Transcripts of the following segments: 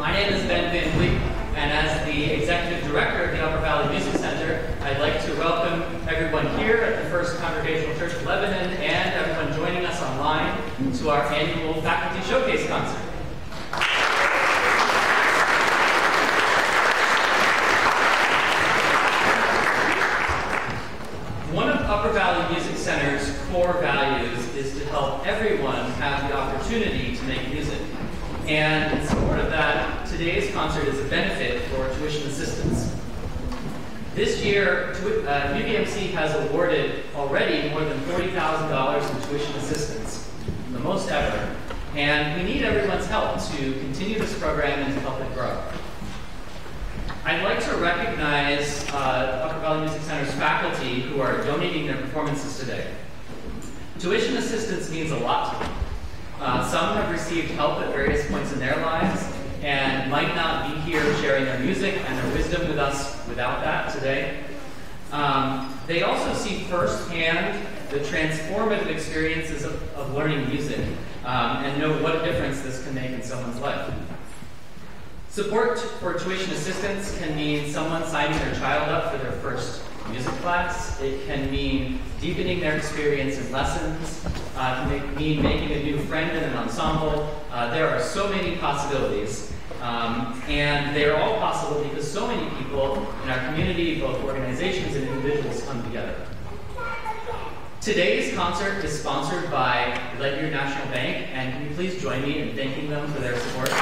My name is Ben Van Vliet, and as the Executive Director of the Upper Valley Music Center, I'd like to welcome everyone here at the First Congregational Church of Lebanon and everyone joining us online to our annual Faculty Showcase Concert. One of Upper Valley Music Center's core values is to help everyone have the opportunity to make music. And in support of that, today's concert is a benefit for tuition assistance. This year, UVMC has awarded already more than $40,000 in tuition assistance, the most ever. And we need everyone's help to continue this program and to help it grow. I'd like to recognize Upper Valley Music Center's faculty who are donating their performances today. Tuition assistance means a lot to them. Some have received help at various points in their lives and might not be here sharing their music and their wisdom with us without that today. They also see firsthand the transformative experiences of learning music and know what a difference this can make in someone's life. Support for tuition assistance can mean someone signing their child up for their first music class. It can mean deepening their experience in lessons. It can mean making a new friend in an ensemble. There are so many possibilities. And they're all possible because so many people in our community, both organizations and individuals, come together. Today's concert is sponsored by Ledyard National Bank, and can you please join me in thanking them for their support?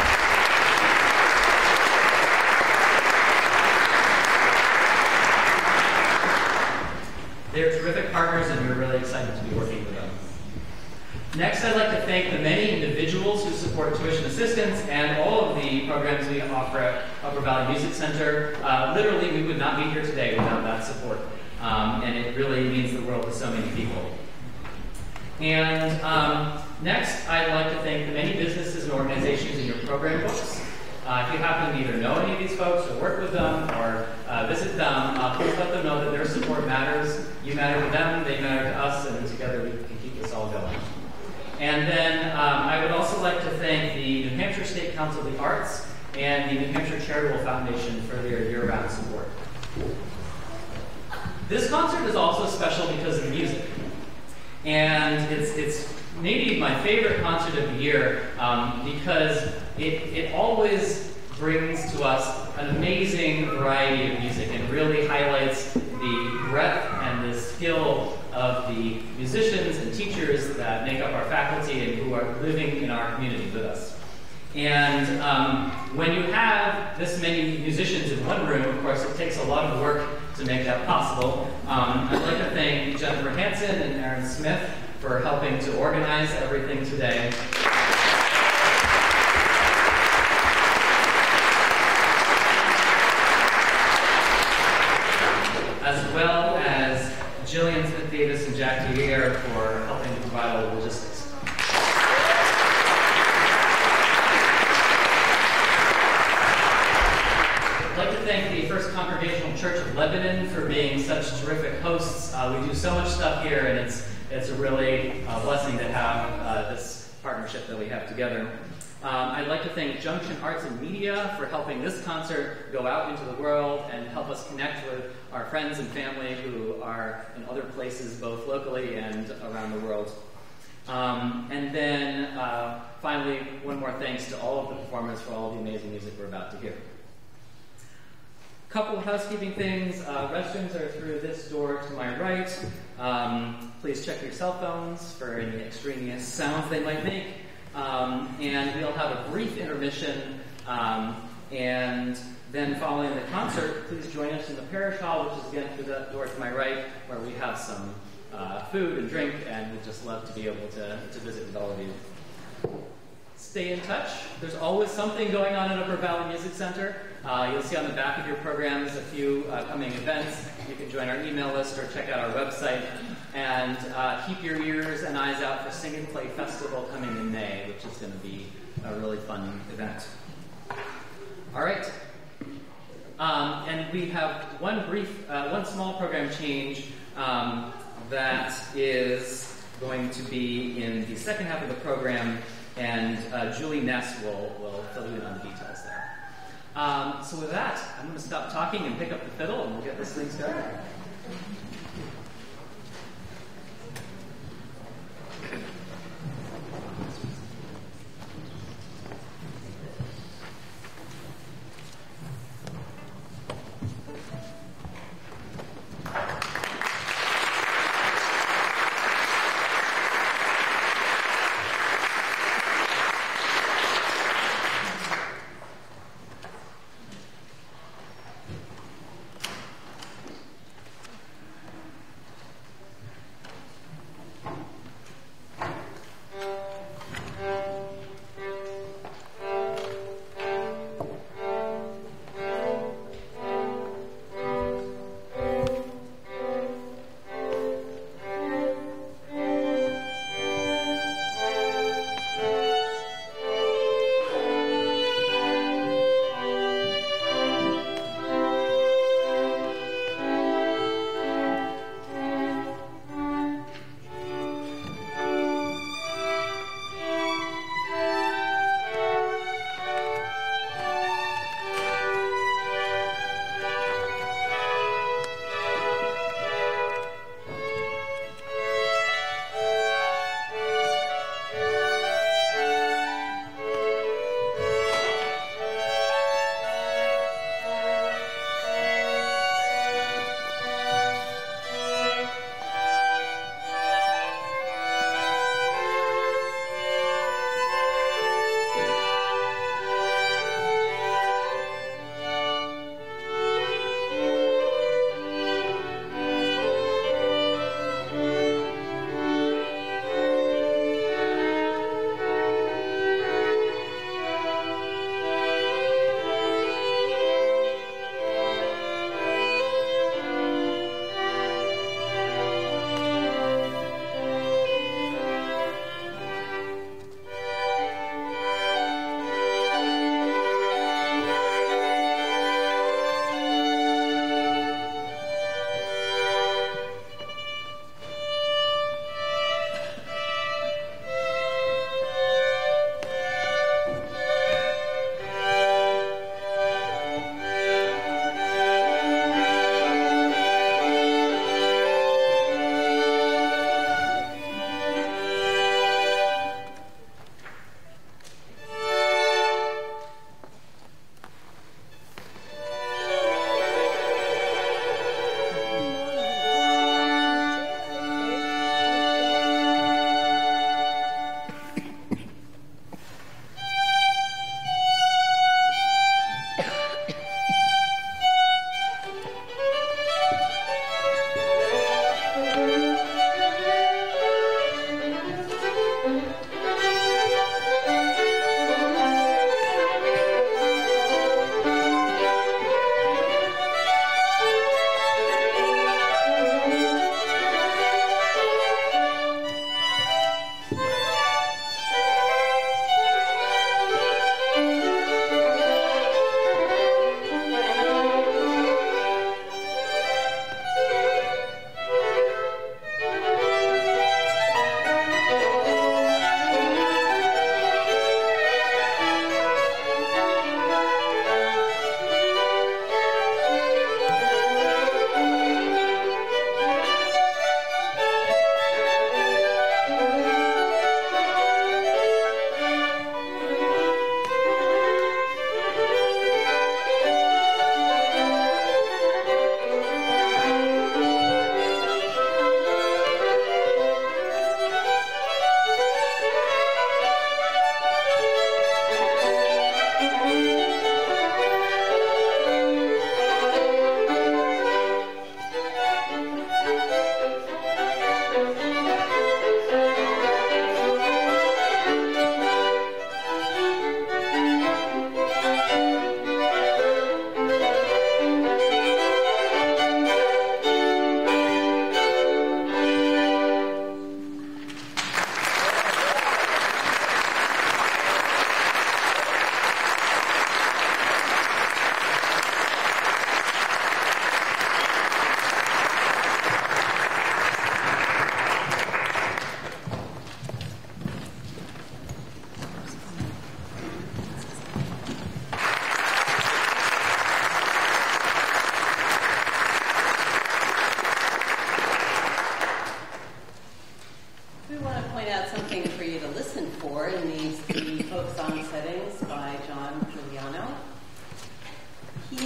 They're terrific partners, and we're really excited to be working with them. Next, I'd like to thank the many individuals who support tuition assistance and all of the programs we offer at Upper Valley Music Center. Literally, we would not be here today without that support, and it really means the world to so many people. And next, I'd like to thank the many businesses and organizations in your program books. If you happen to either know any of these folks or work with them or visit them, please let them know that their support matters. You matter to them, they matter to us, and together we can keep this all going. And then I would also like to thank the New Hampshire State Council of the Arts and the New Hampshire Charitable Foundation for their year-round support. This concert is also special because of the music. And it's maybe my favorite concert of the year because it always brings to us an amazing variety of music and really highlights the breadth and the skill of the musicians and teachers that make up our faculty and who are living in our community with us. And when you have this many musicians in one room, of course, it takes a lot of work to make that possible. I'd like to thank Jennifer Hansen and Erin Smith for helping to organize everything today. As well as Jillian Smith-Davis and Jack Dier for helping to provide all the logistics. I'd like to thank the First Congregational Church of Lebanon for being such terrific hosts. We do so much stuff here, and it's a really blessing to have this partnership that we have together. I'd like to thank Junction Arts and Media for helping this concert go out into the world and help us connect with our friends and family who are in other places, both locally and around the world. And then finally, one more thanks to all of the performers for all of the amazing music we're about to hear. Couple of housekeeping things. Restrooms are through this door to my right. Please check your cell phones for any extraneous sounds they might make. And we'll have a brief intermission, and then following the concert, please join us in the parish hall, which is again through the door to my right, where we have some food and drink, and we'd just love to be able to visit with all of you. Stay in touch. There's always something going on at Upper Valley Music Center. You'll see on the back of your programs a few upcoming events. You can join our email list or check out our website. And keep your ears and eyes out for Sing and Play Festival coming in May, which is going to be a really fun event. All right. And we have one small program change that is going to be in the second half of the program. And Julie Ness will fill you in on the details there. So with that, I'm going to stop talking and pick up the fiddle, and we'll get this thing started.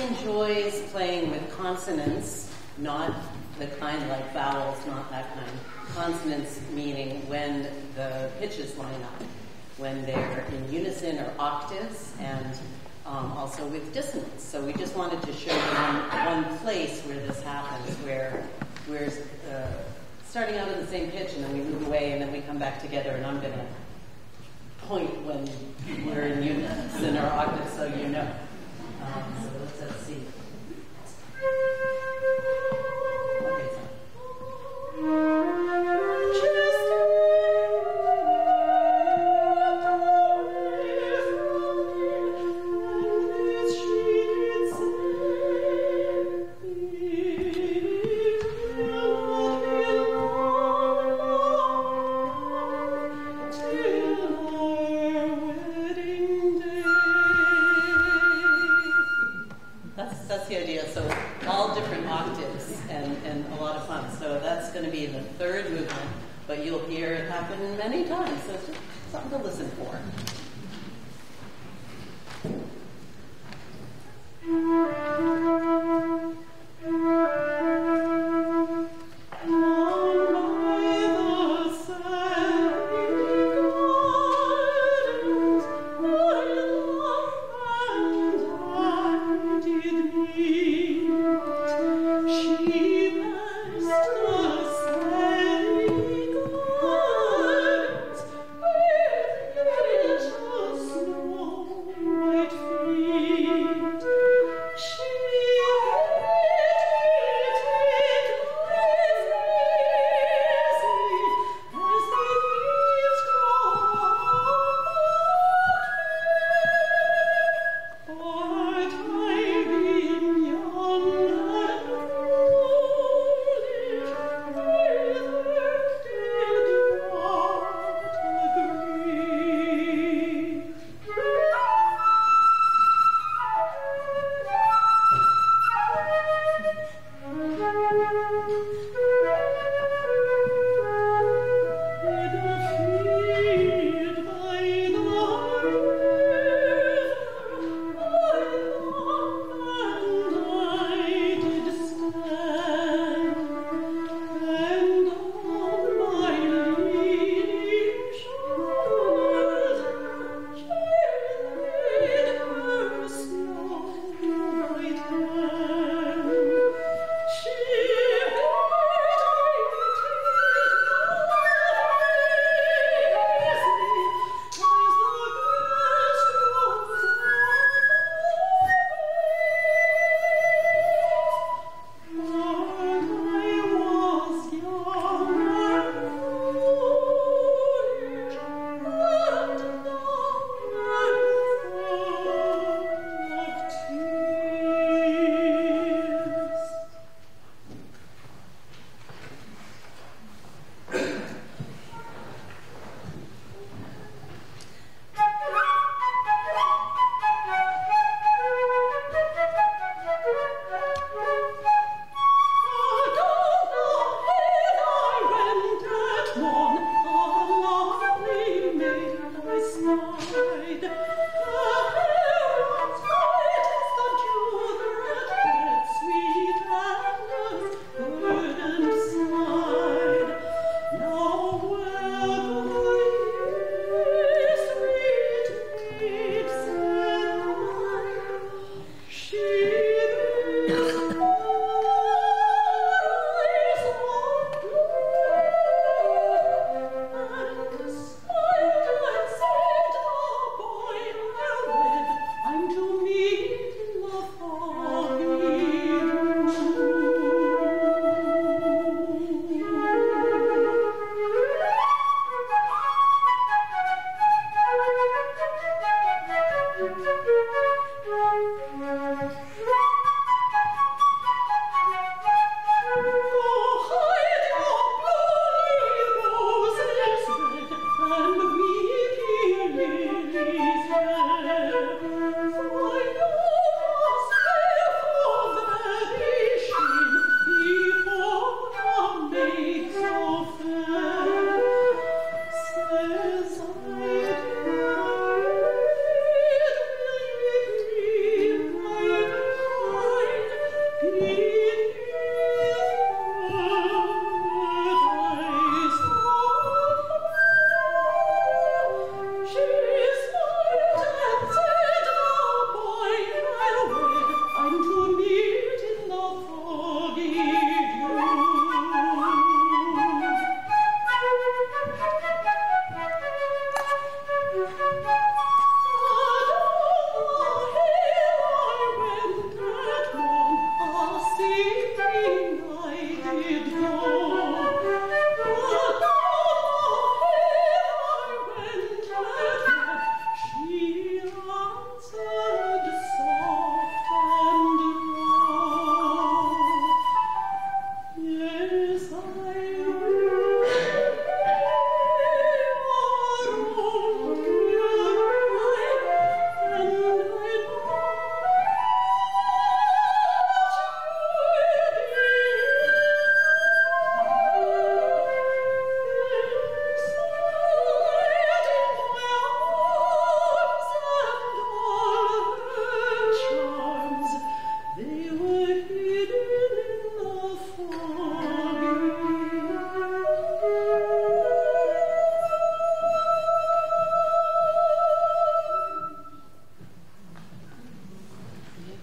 enjoys playing with consonants, not the kind like vowels, not that kind. Consonants meaning when the pitches line up, when they're in unison or octaves, and also with dissonance. So we just wanted to show one place where this happens, where we're starting out in the same pitch, and then we move away, and then we come back together, and I'm going to point when we're in unison or octaves, so you know. So let's see. Okay, so. That's the idea. So all different octaves and a lot of fun. So that's going to be the third movement, but you'll hear it happen many times. So it's just something to listen for.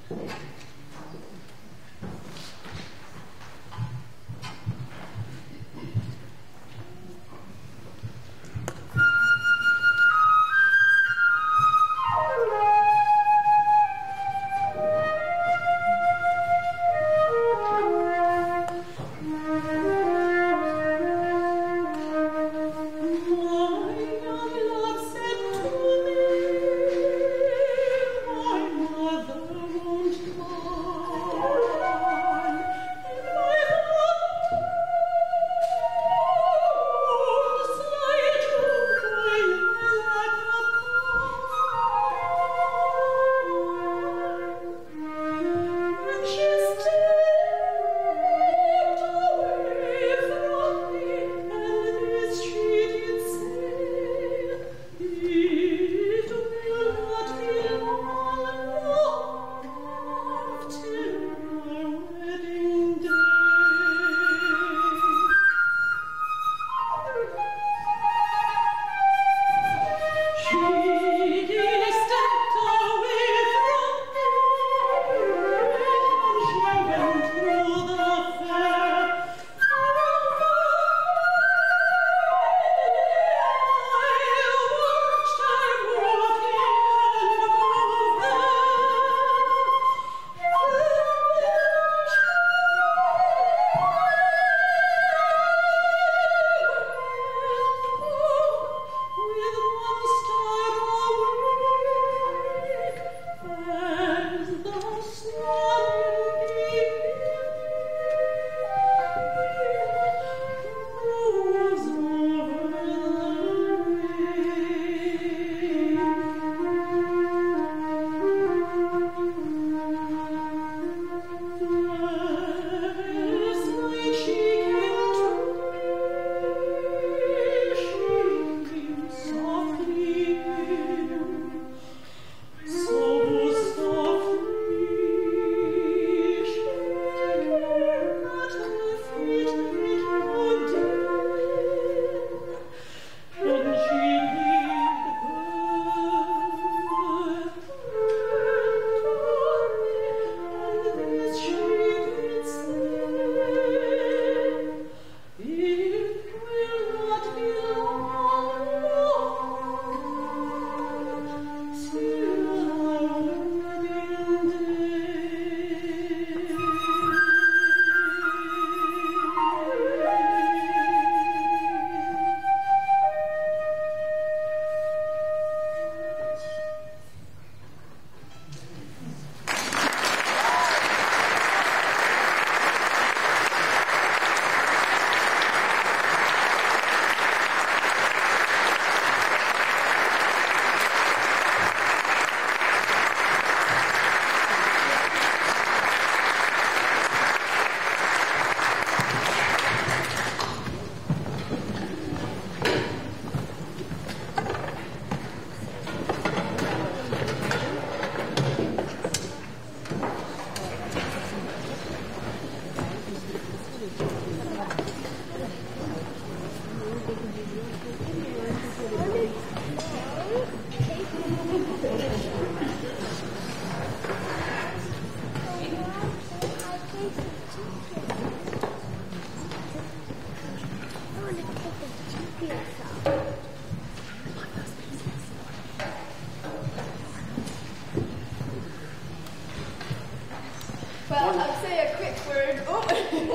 Well, I'll say a quick word. Oh.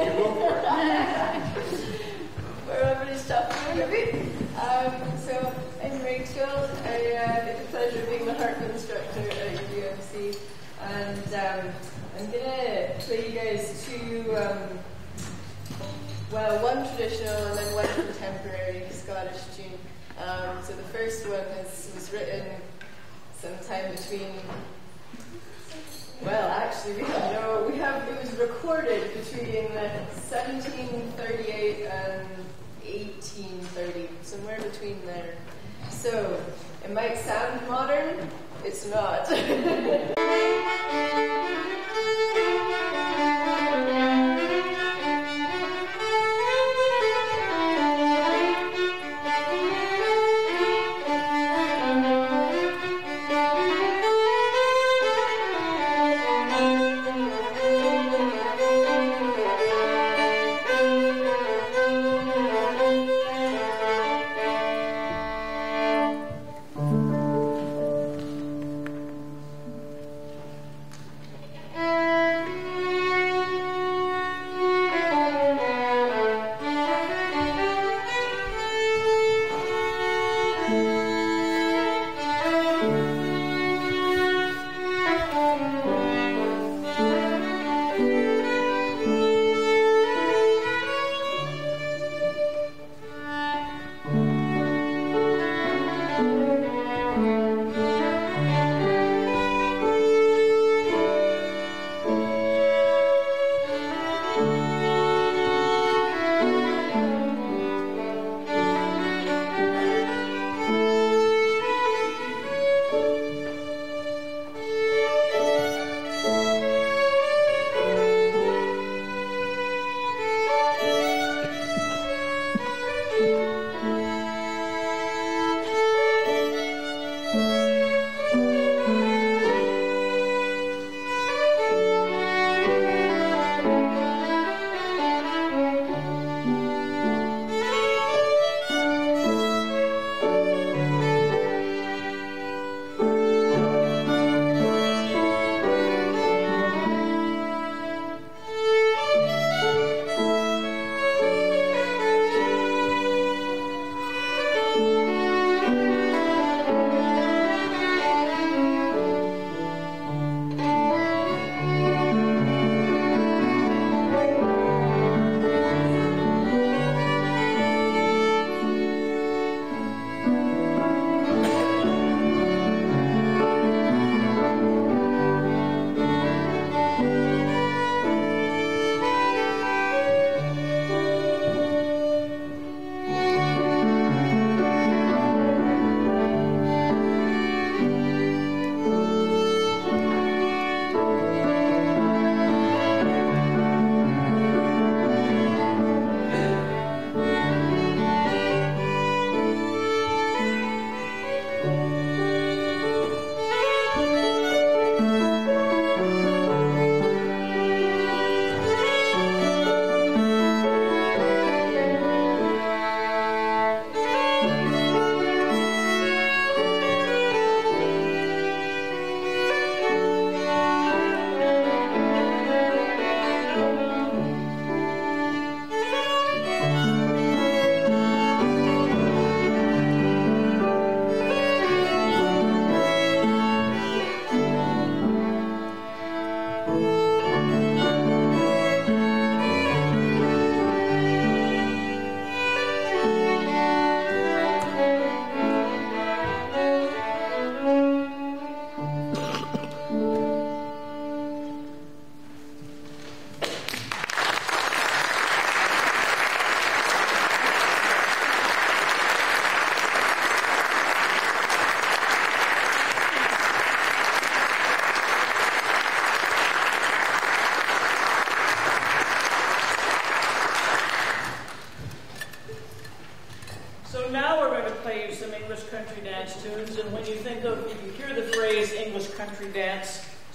For everybody's stuff maybe. So I'm Rachel. I get the pleasure of being the harp instructor at UVMC, and I'm gonna play you guys two. Well, one traditional and then one contemporary Scottish tune. So the first one was written sometime between. Well, actually, it was recorded between 1738 and 1830, somewhere between there. So it might sound modern, it's not.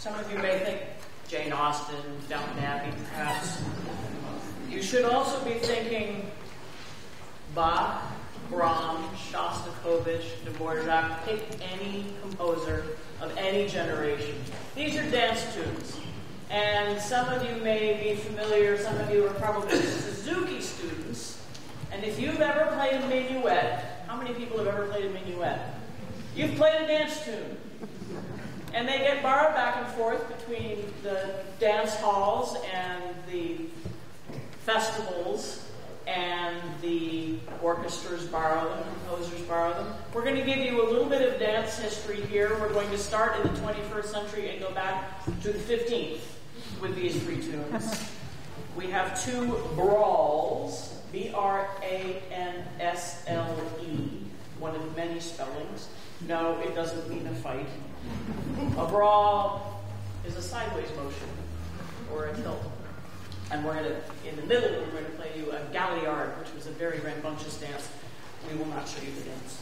Some of you may think Jane Austen, Downton Abbey, perhaps. You should also be thinking Bach, Brahms, Shostakovich, Dvorak. Pick any composer of any generation. These are dance tunes. And some of you may be familiar, some of you are probably Suzuki students. And if you've ever played a minuet, how many people have ever played a minuet? You've played a dance tune. And they get borrowed back and forth between the dance halls and the festivals, and the orchestras borrow them, composers borrow them. We're going to give you a little bit of dance history here. We're going to start in the 21st century and go back to the 15th with these three tunes. We have two brawls, B-R-A-N-S-L-E, one of many spellings. No, it doesn't mean a fight. A brawl is a sideways motion, or a tilt. And we're going to, in the middle, we're going to play you a galliard, which was a very rambunctious dance. We will not show you the dance.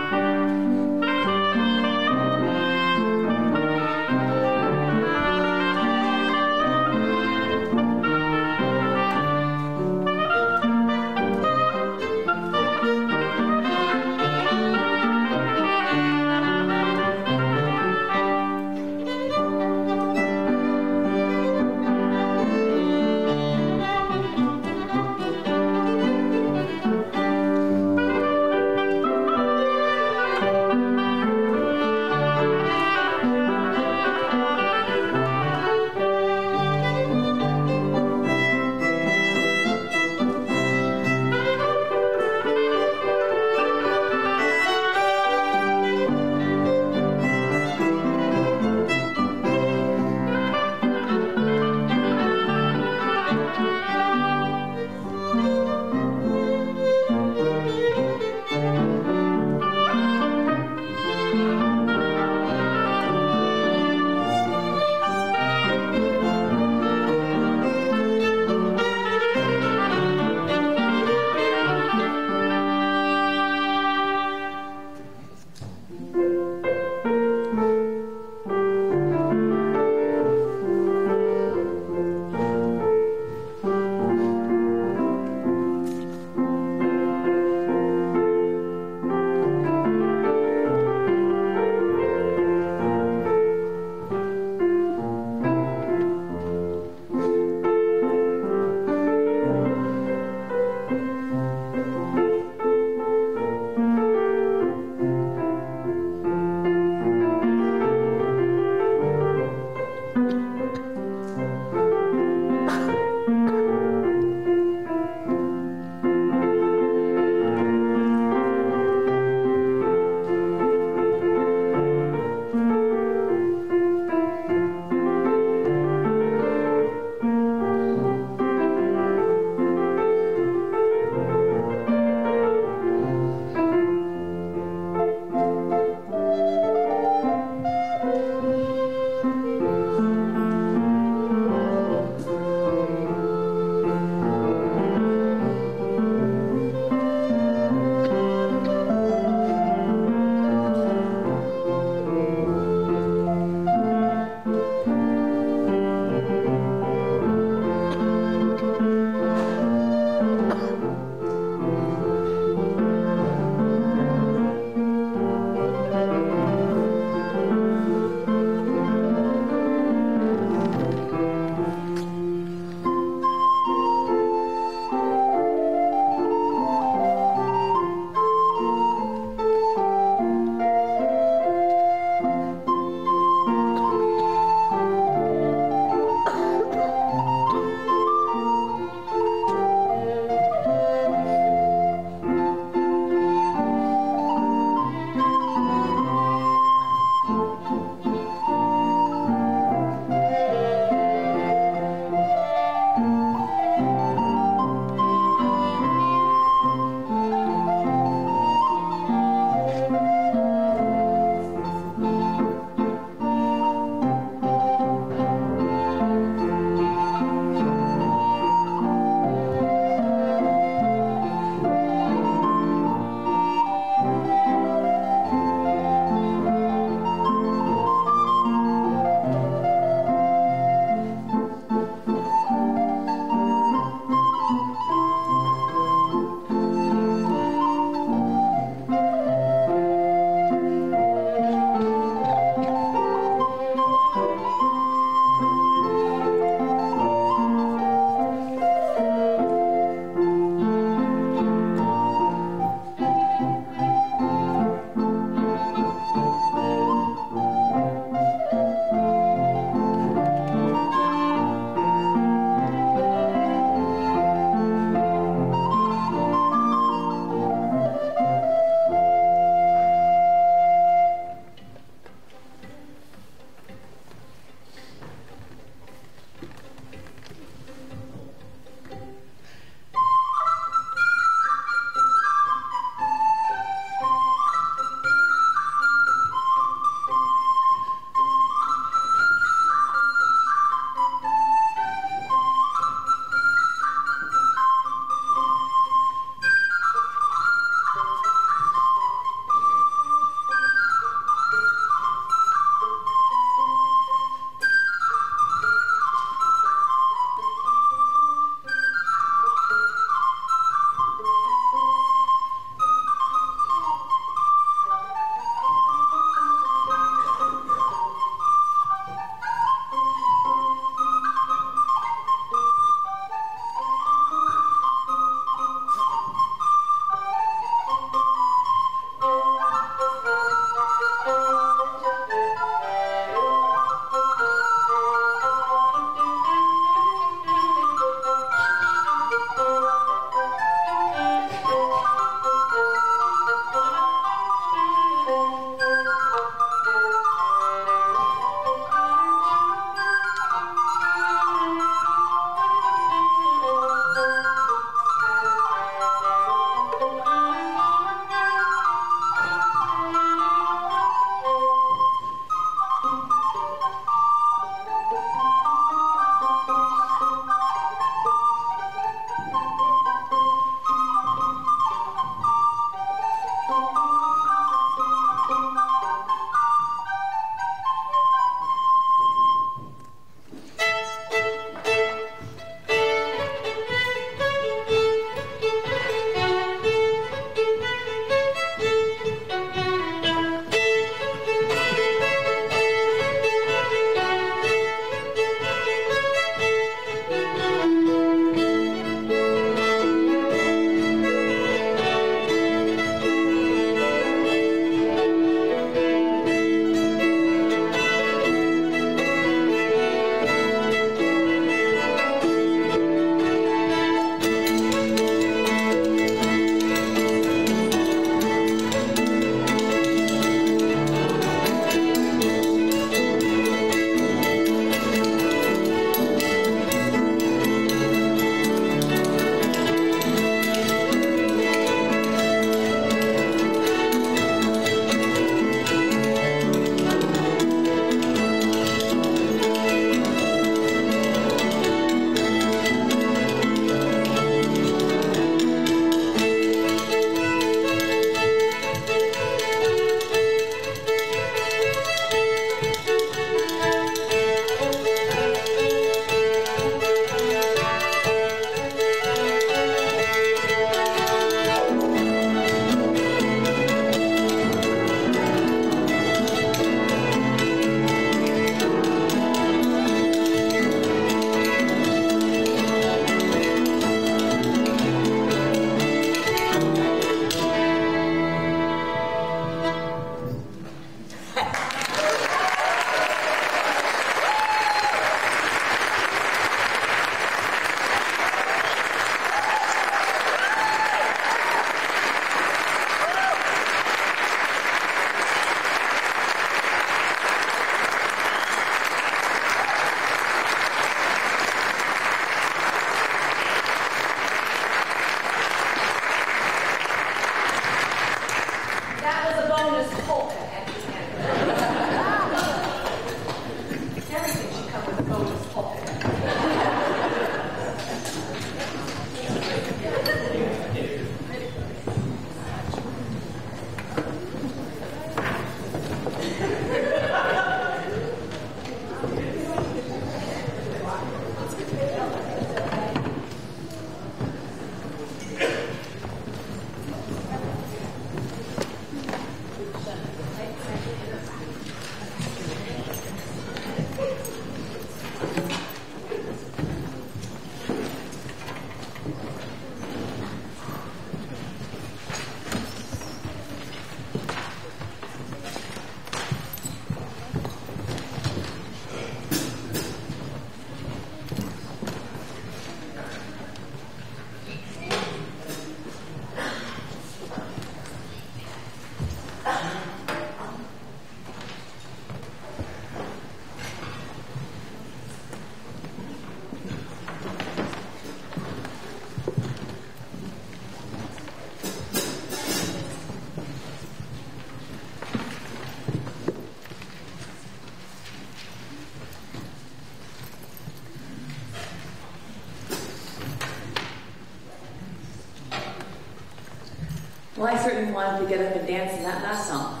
Well, I certainly wanted to get up and dance in that last song.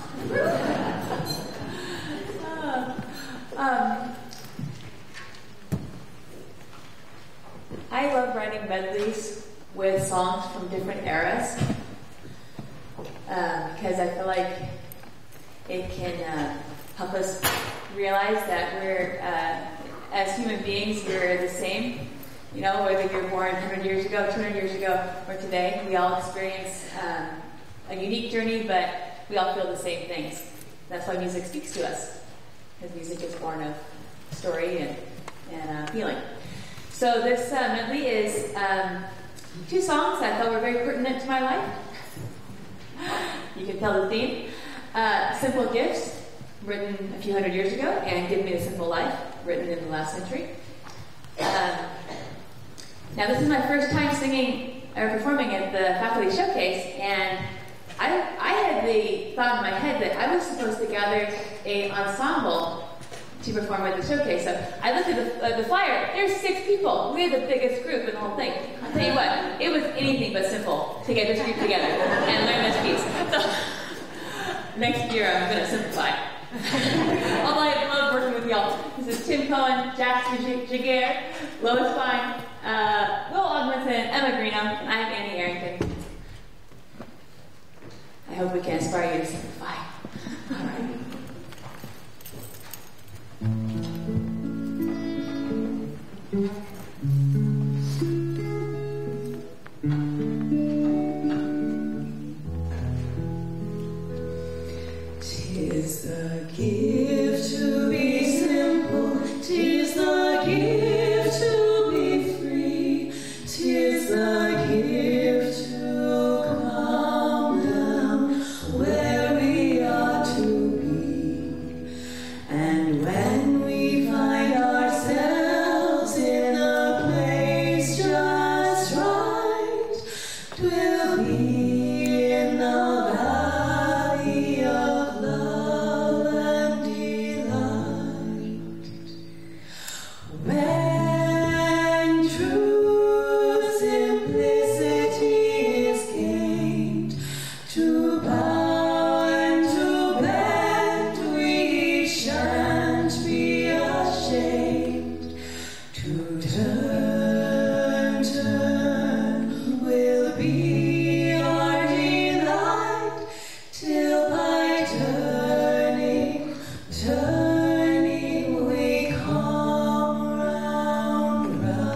I love writing medleys with songs from different eras because I feel like it can help us realize that we're, as human beings, we're the same. You know, whether you're born 100 years ago, 200 years ago, or today, we all experience a unique journey, but we all feel the same things. That's why music speaks to us, because music is born of story and feeling. So this medley is 2 songs that I thought were very pertinent to my life. You can tell the theme. Simple Gifts, written a few hundred years ago, and Give Me a Simple Life, written in the last century. Now, this is my first time singing or performing at the faculty showcase, and I had the thought in my head that I was supposed to gather an ensemble to perform at the showcase. So I looked at the flyer. There's 6 people. We're the biggest group in the whole thing. I'll tell you what, it was anything but simple to get this group together and learn this piece. So next year, I'm going to simplify. Although I love working with y'all. This is Tim Cohen, Jack Jaguar, Lois Fine, Will Ogmanson, Emma Greenham, and I'm Annie Arrington. I hope we can inspire you to simplify. All right. Tis the gift to be simple, tis the gift to be free, tis the gift to calm down where we ought to be. And when we find ourselves in a place just right, 'twill be in the valley of love and delight. When true simplicity is gained, to bow and to bend we shan't be ashamed. To turn will be our delight, till by turning we come round.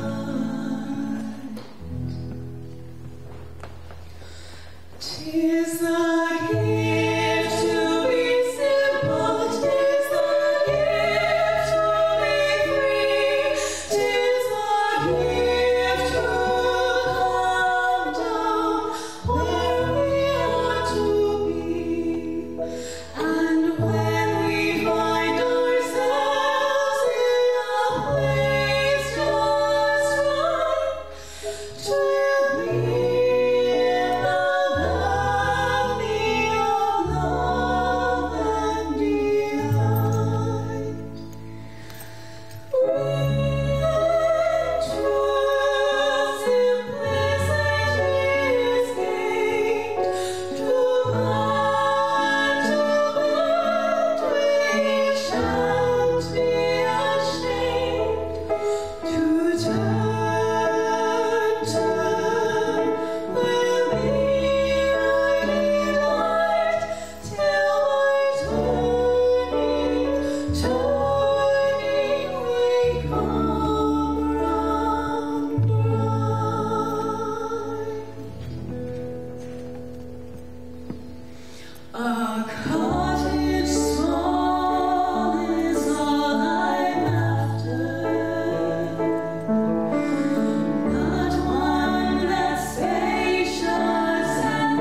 Tis the gift to be simple, tis the gift to be free, tis the gift to calm down where we ought to be. And when we find ourselves in a place just right, 'twill be in the valley of love and delight. When true simplicity is gained, to bow and to bend we shan't be ashamed. To turn will be our delight, till by turning we come round right. A cottage small is all I'm after, not one that's spacious and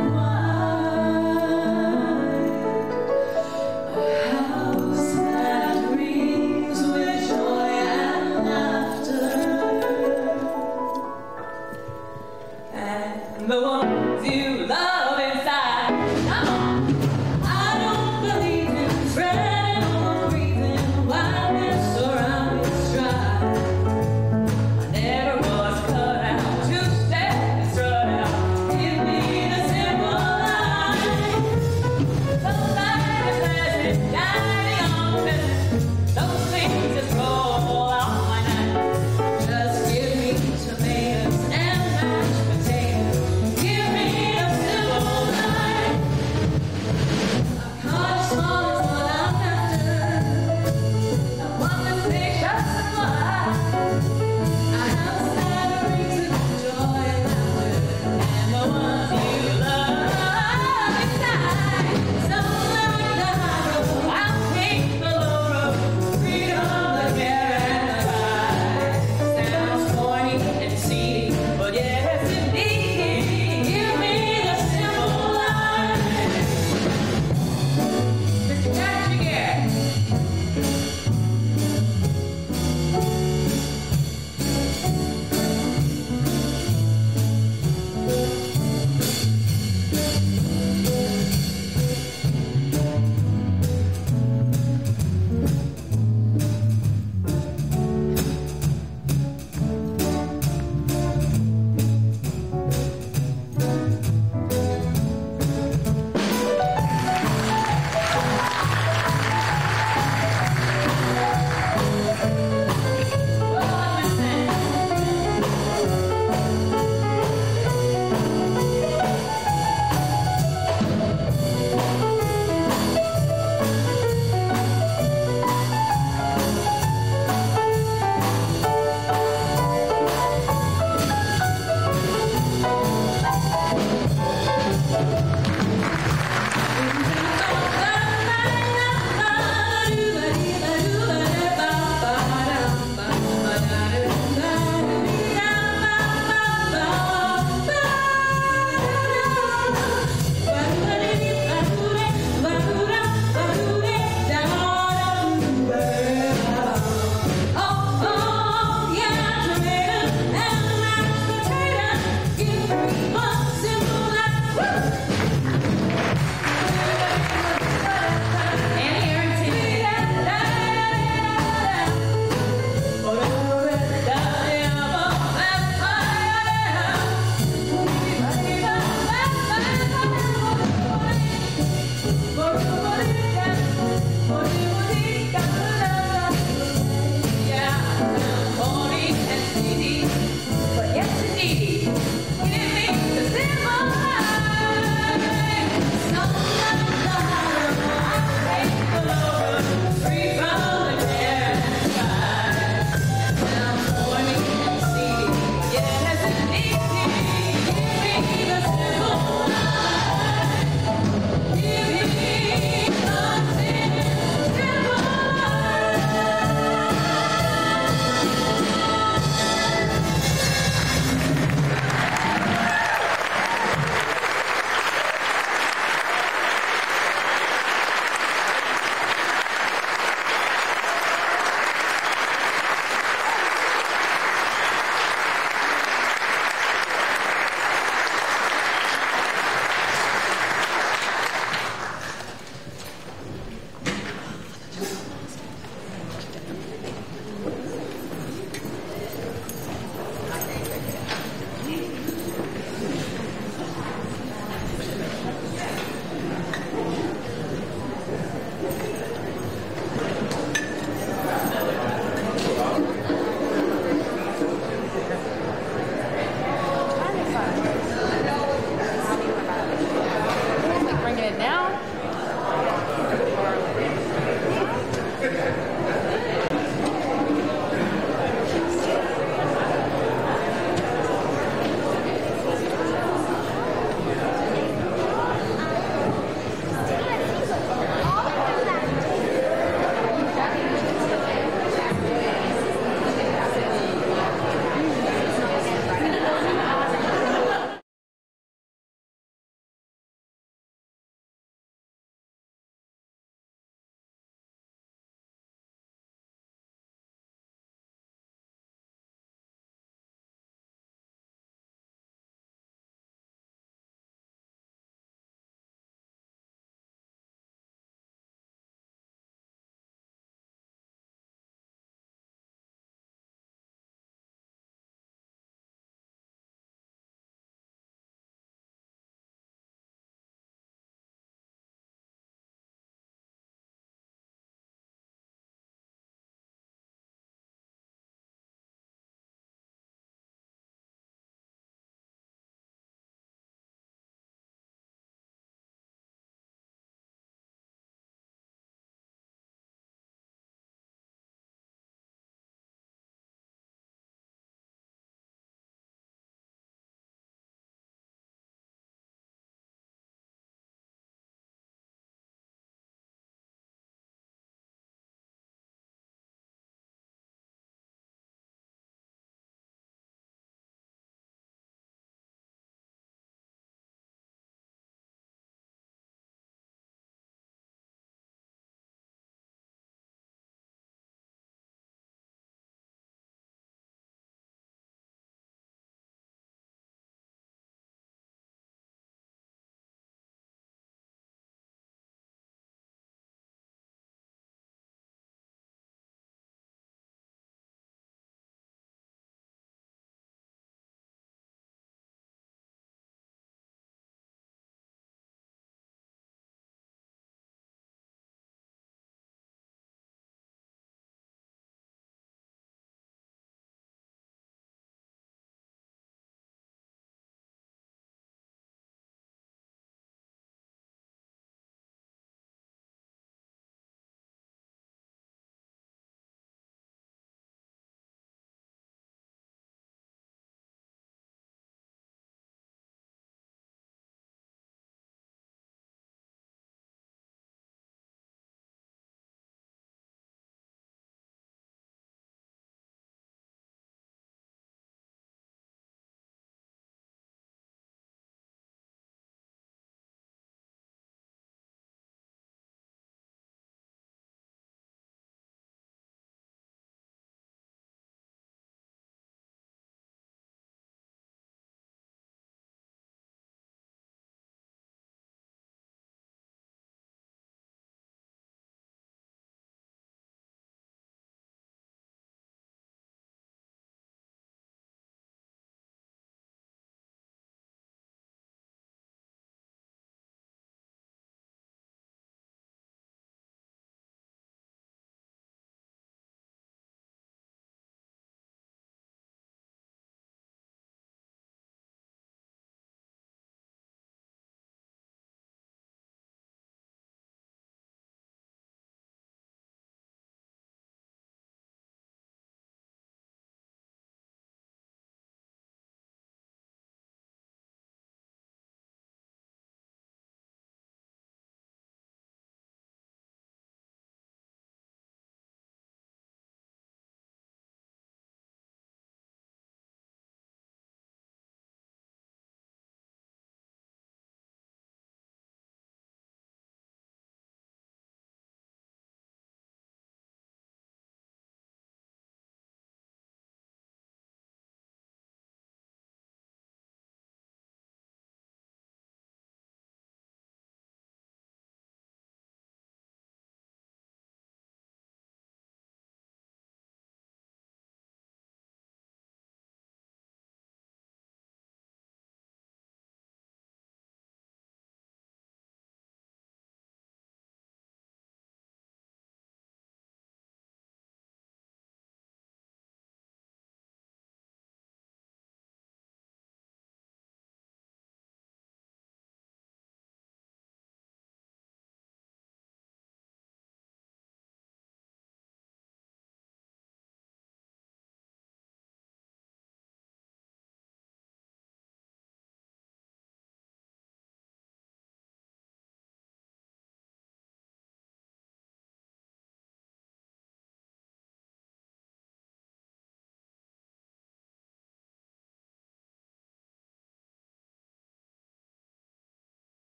wide, a house that rings with joy and laughter, and the ones you love inside. Come on. I don't believe in spreading or breathing wildness around me stride. I never was cut out to step and strut out. Give me the simple life.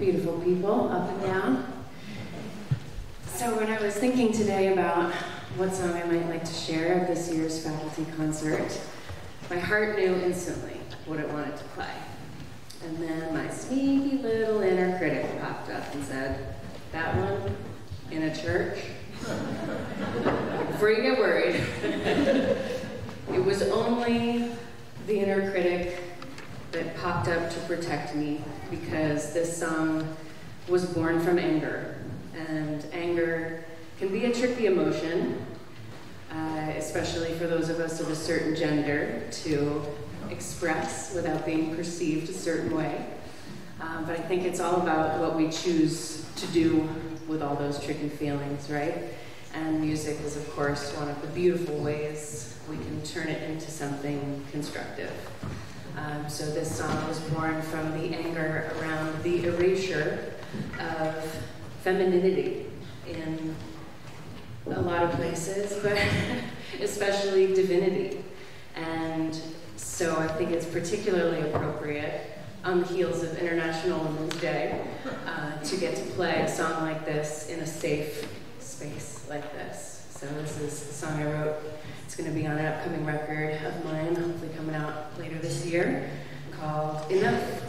beautiful people up and down. So when I was thinking today about what song I might like to share at this year's faculty concert, my heart knew instantly what it wanted to play. And then my sneaky little inner critic popped up and said, that one in a church? Before you get worried. It was only the inner critic that popped up to protect me, because this song was born from anger. And anger can be a tricky emotion, especially for those of us of a certain gender, to express without being perceived a certain way. But I think it's all about what we choose to do with all those tricky feelings, right? And music is, of course, one of the beautiful ways we can turn it into something constructive. So this song was born from the anger around the erasure of femininity in a lot of places, but especially divinity. And so I think it's particularly appropriate on the heels of International Women's Day to get to play a song like this in a safe space like this. So this is the song I wrote. It's going to be on an upcoming record of mine, hopefully coming out later this year, called Enough.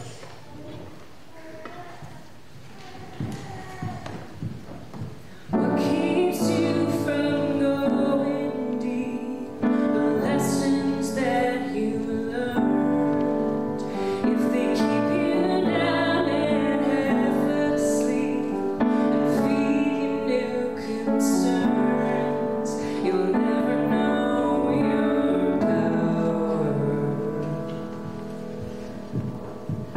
What keeps you from going deep? The lessons that you learned. If they keep you down and half asleep and feed you new concerns, you'll never know your power.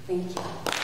Thank you.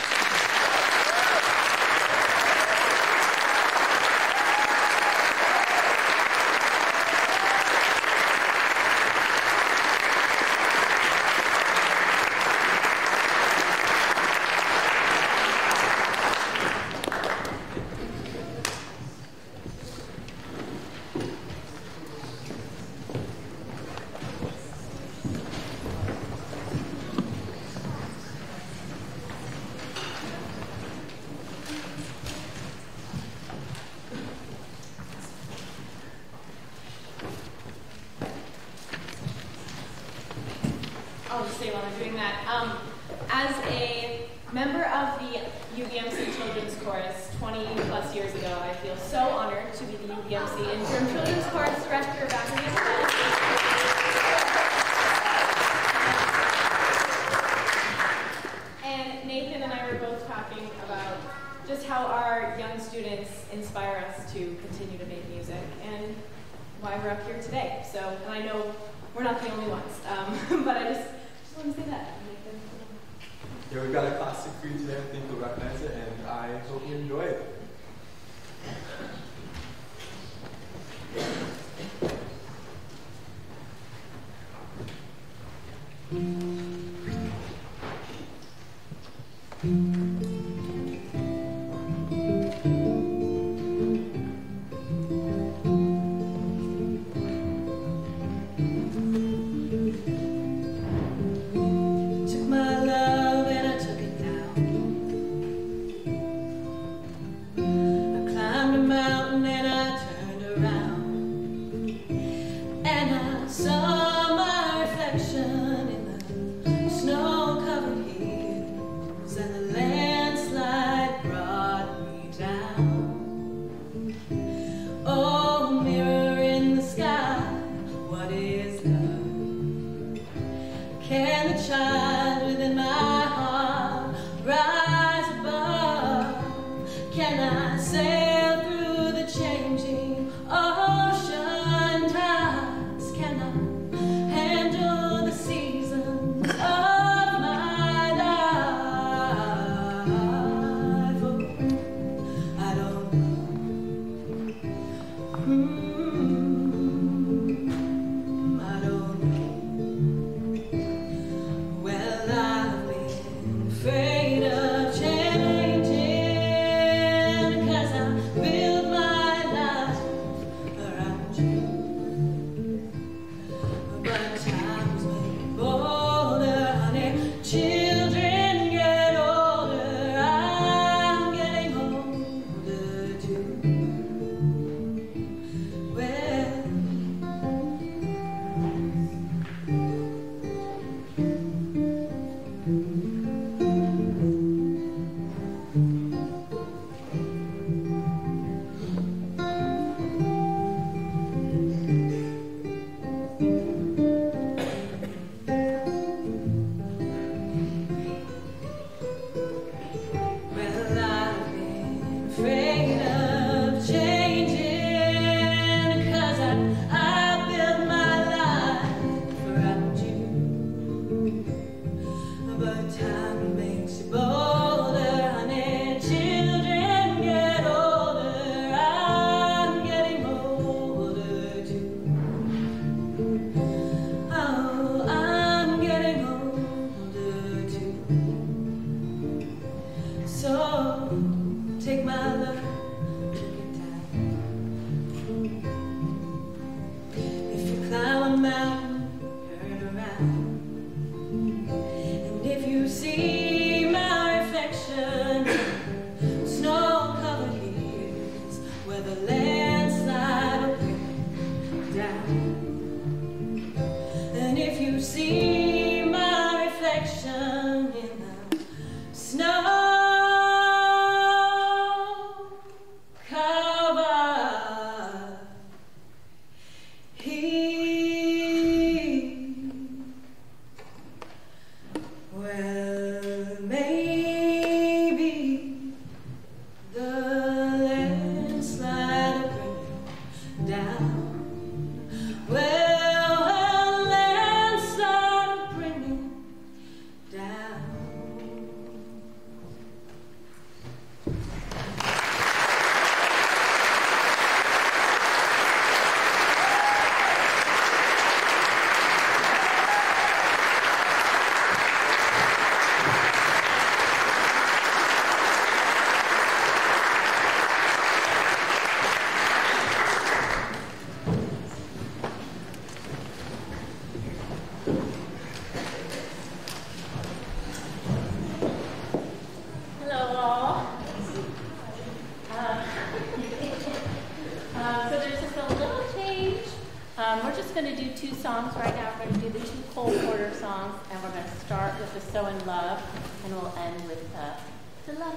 I'll just say while I'm doing that. As a member of the UVMC Children's Chorus 20 plus years ago, I feel so honored to be the UVMC Interim Children's Chorus Director back in the And Nathan and I were both talking about just how our young students inspire us to continue to make music and why we're up here today. So, and I know we're not the only ones, but I just want to say that. Yeah, we've got a classic for you today. I think you'll recognize it, and I hope you enjoy it. Well, Cole Porter songs, and we're going to start with the So in Love, and we'll end with the Love.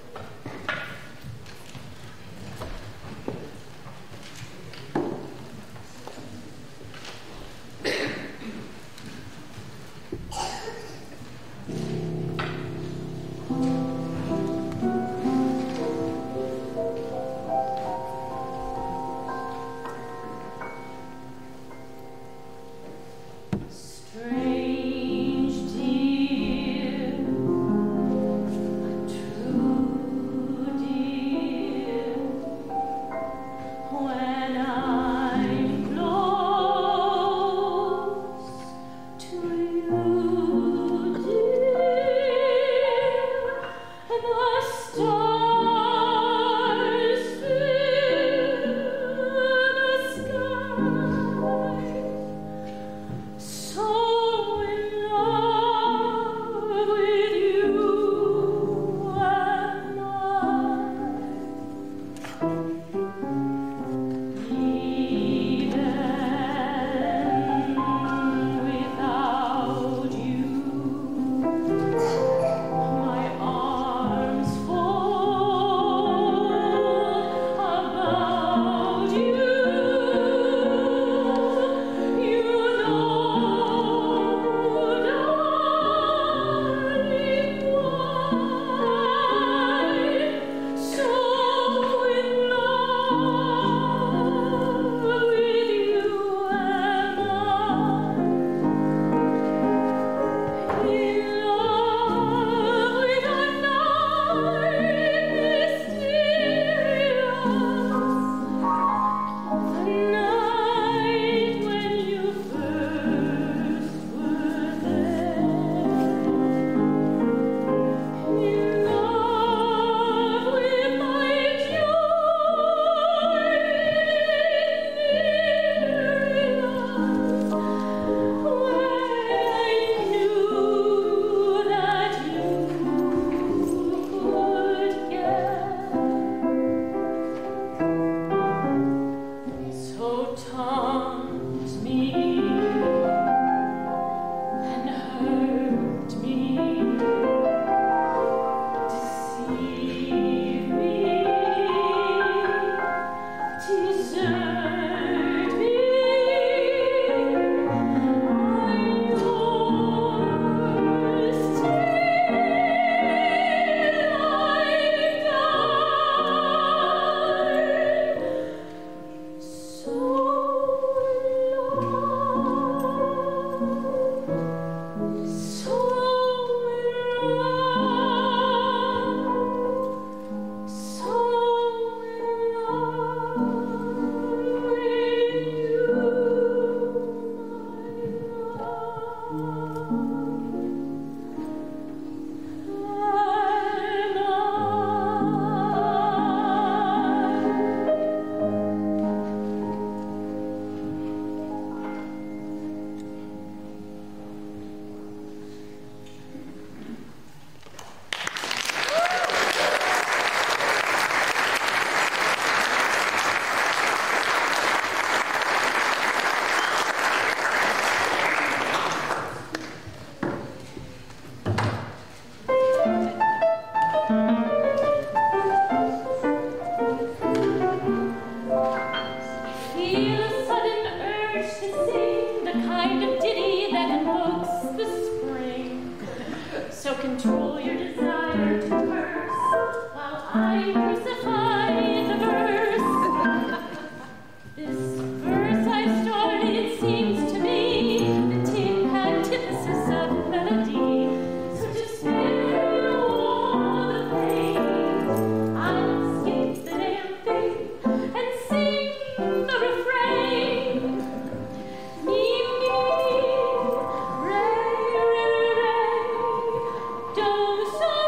Strange dear, true dear, when I'm close to you, dear, the stars fill the sky. So in love with you am I. Even without you, my arms fold about you. You know, darling, why so in love with you am I. In love with a night mysterious, the night when you first were there. In love with my joy mysterious, when I knew that you could get. So taunt me and hurt me, deceive me, desert me. I'm yours till I die. So in feel a sudden urge to sing the kind of ditty that invokes the spring. So control your desire to curse while I crucify the verse. This verse I've started seems to me the tin antithesis of melody. So to spare all the pain, I'll skip the damn thing and sing the refrain. Me, me, re, re, re, do, so,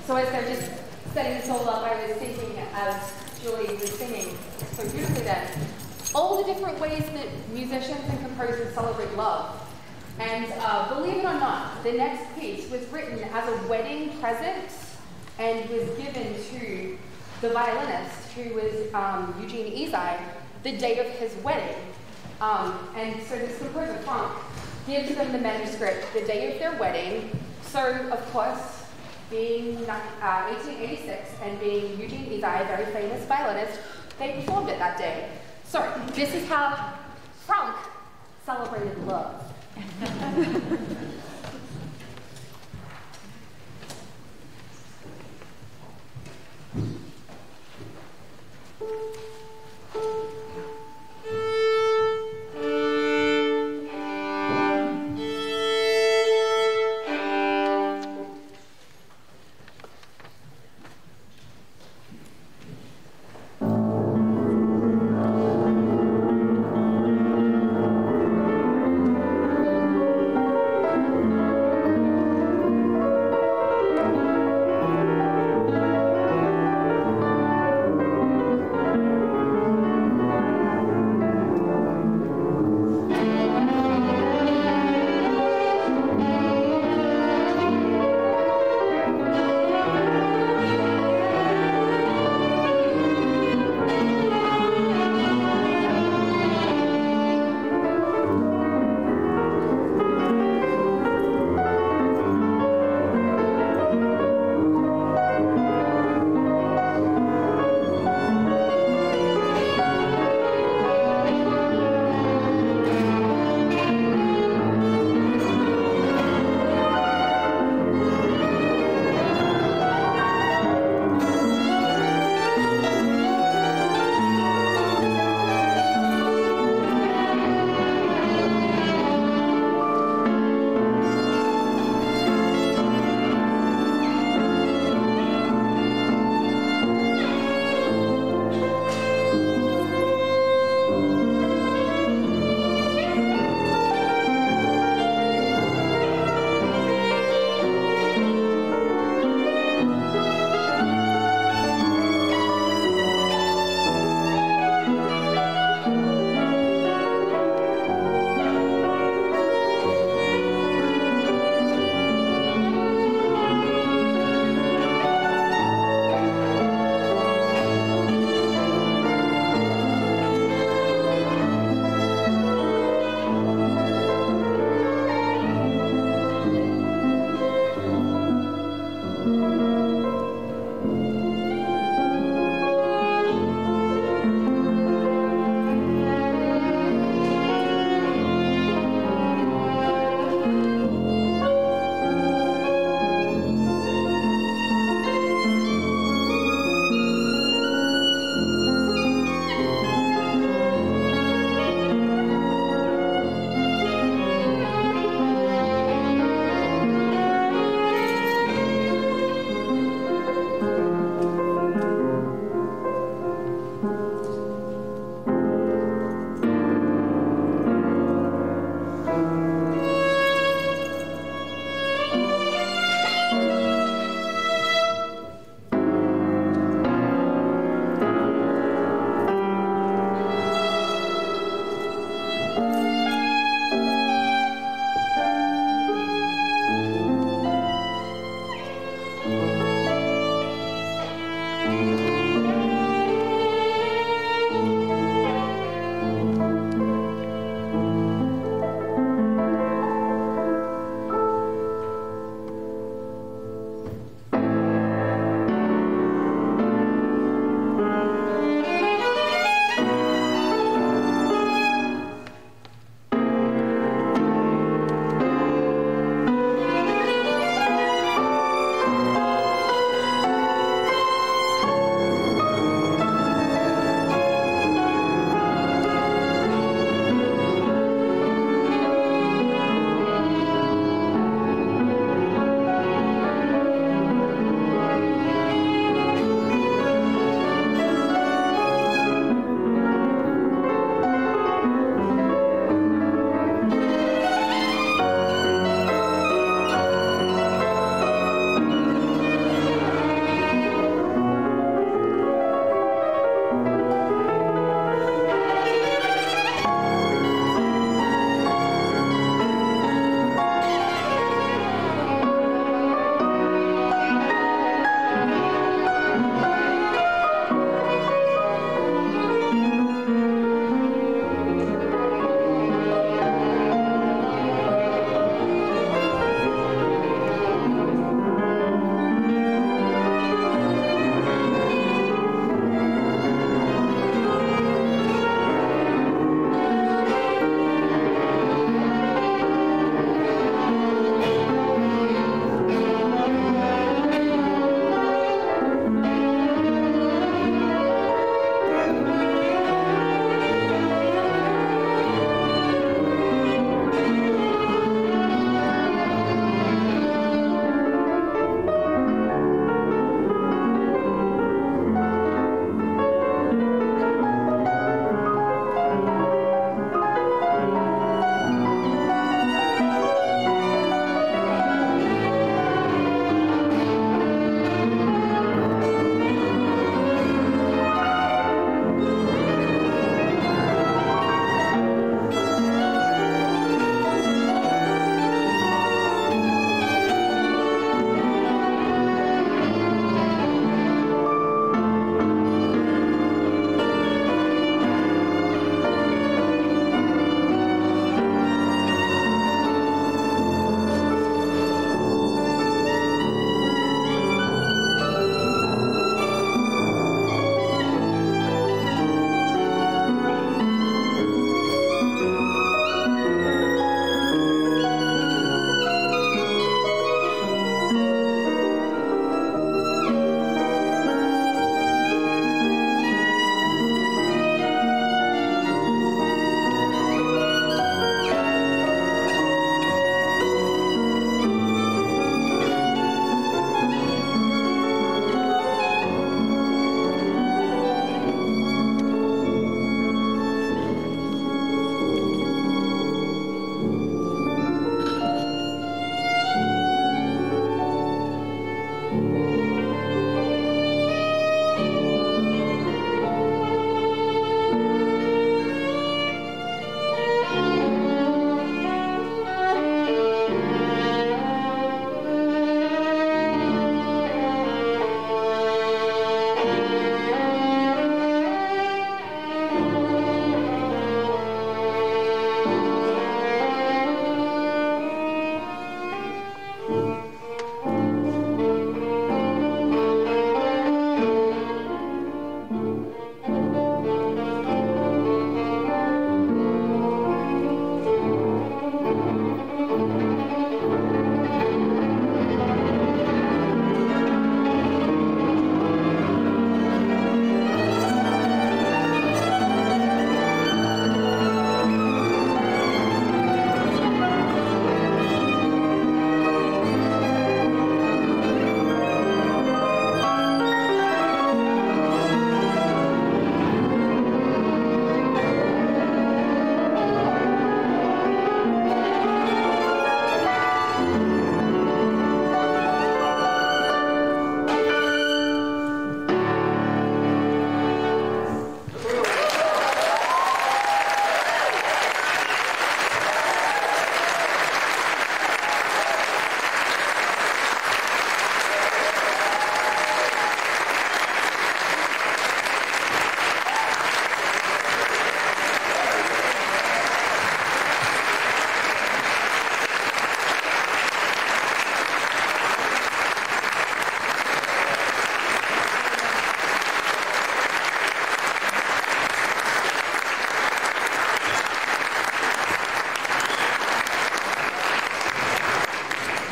So as they're just setting the soul up, I was thinking as Julie was singing so beautifully then, all the different ways that musicians and composers celebrate love. And believe it or not, the next piece was written as a wedding present and was given to the violinist, who was Eugene Ezai, the day of his wedding. And so this composer, Franck, gives them the manuscript the day of their wedding. So, of course, being 1886 and being Eugene Ezai, a very famous violinist, they performed it that day. So, this is how Franck celebrated love.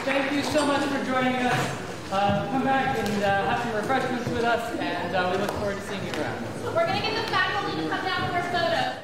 thank you so much for joining us. Come back and have some refreshments with us, and we look forward to seeing you around. We're going to get the faculty to come down for a photo.